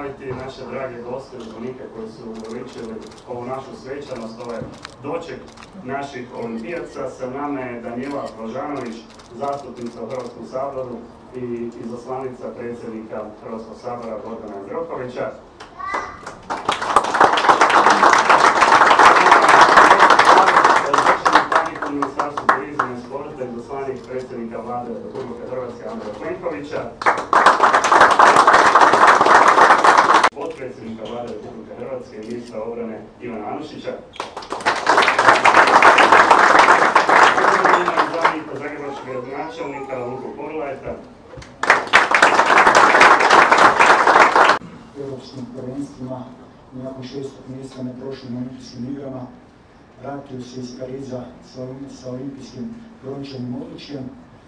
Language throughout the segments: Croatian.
pohvaliti naše drage goste, uzvanike koji su uveličili ovu našu svečanost, ovaj doček naših olimpijaca. Sa nama je Danijela Brončanović, zastupnica u Hrvatskom saboru i izaslanica predsjednika Hrvatskog sabora Gordana Jandrokovića. U Ministarstvu turizma i sporta izaslanik predsjednika Vlade Republike Hrvatske Andreja Plenkovića. Potpredsjednika Vlade Republike Hrvatske i ministra obrane Ivana Anušića. Zamjenika zagrebačkog gradonačelnika Luku Porlajta. Europskim prvenstvima nakon 6. mjesta na prošlim olimpijskim igrama vratio se iz Pariza sa olimpijskim brončanim odličjem.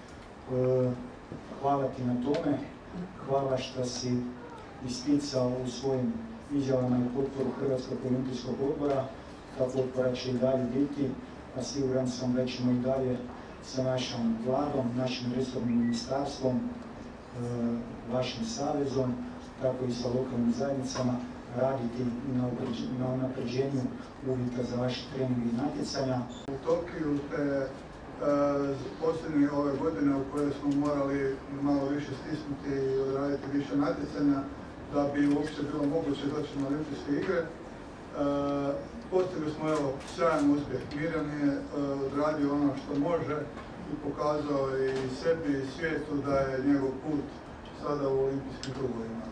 Hvala ti na tome, hvala što si isticao u svojim izjavama i potporu Hrvatskog olimpijskog odbora. Ta potpora će i dalje biti, a siguran sam da ćemo i dalje sa našom vladom, našim resornim ministarstvom, vašim savezom, tako i sa lokalnim zajednicama raditi na unapređenju uvjeta za vaše treninge i natjecanja. U Tokiju te posljednje ove godine u kojoj smo morali malo više stisnuti i odraditi više natjecanja da bi uopće bilo moguće doći na olimpijske igre. Postigli smo sjajan uspjeh. Mirana je odradio ono što može i pokazao i sebi i svijetu da je njegov put sada u olimpijskim krugovima.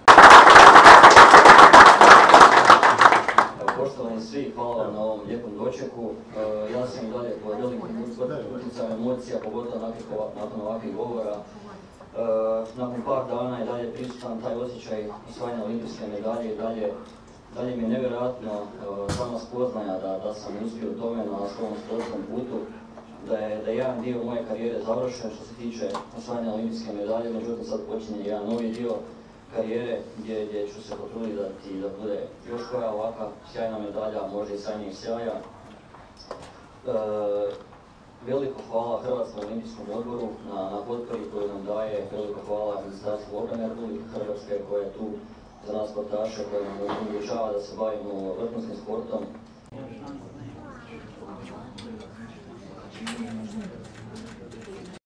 Poštovani svi, hvala vam na ovom lijepom dočeku. Ja sam i dalje pod velikim utjecajem emocija, pogotovo nakon ovakvih govora. Nakon par dana i dalje prisutan taj osjećaj osvajanja olimpijske medalje i dalje mi je nevjerojatno sama spoznaja da sam uspio u tome na svom sportskom putu, da je jedan dio moje karijere završen što se tiče osvajanja olimpijske medalje, međutim sad počinje jedan novi dio karijere gdje ću se potruditi da bude još koja ovakva sjajna medalja, možda i sjajnijeg sjaja. Veliko hvala Hrvatskom olimpijskom odboru na potpori koju nam daje, veliko hvala Ministarstvu obrane Republike Hrvatske koje je tu za nas sportaše, koje nam omogućava da se bavimo vrhunskim sportom.